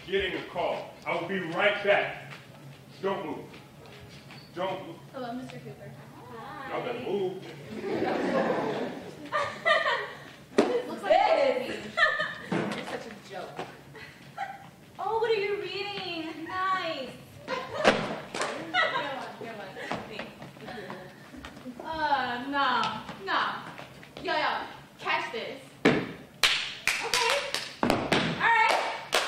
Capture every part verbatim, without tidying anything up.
getting a call. I will be right back. Don't move. Don't move. Hello, Mister Cooper. Hi. Y'all better move. Looks like this. You're such a joke. Oh, what are you reading? Nice. Good one, good one. Thanks. Uh, no, no. Yo, yo, catch this. Okay. All right.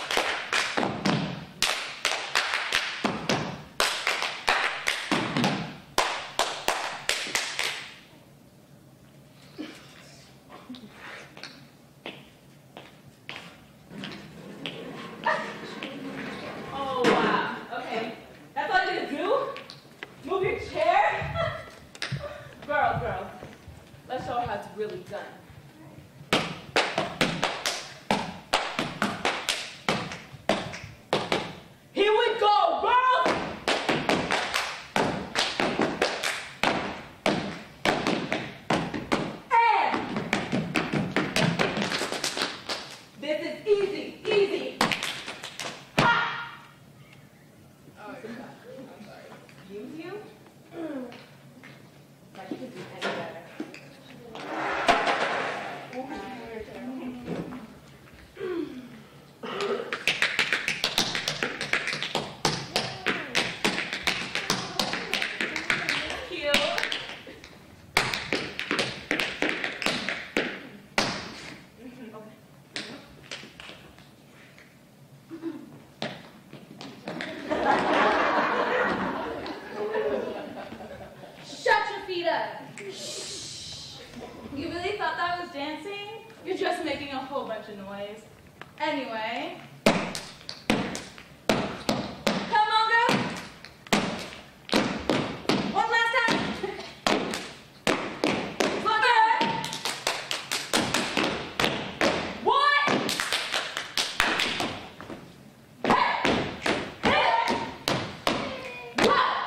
Oh, wow. Okay. That's all you're gonna do? Move your chair? Girls, girls. Let's show her how it's really done. Here we go, girls! And this is easy, easy. Ha! Oh, I'm sorry. Excuse you? Like you could do any better. You really thought that was dancing? You're just making a whole bunch of noise. Anyway. Come on, girl. One last time. Look at it. What? Hey! Hey! What?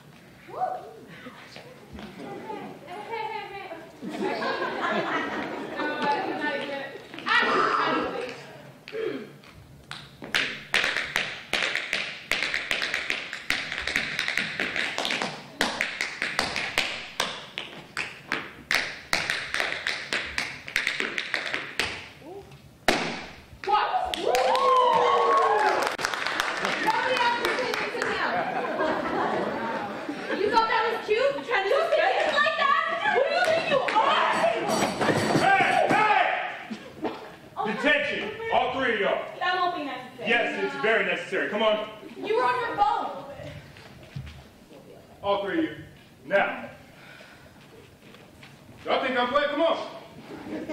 Very necessary. Come on. You were on your phone. All three of you. Now. Y'all think I'm playing? Come on.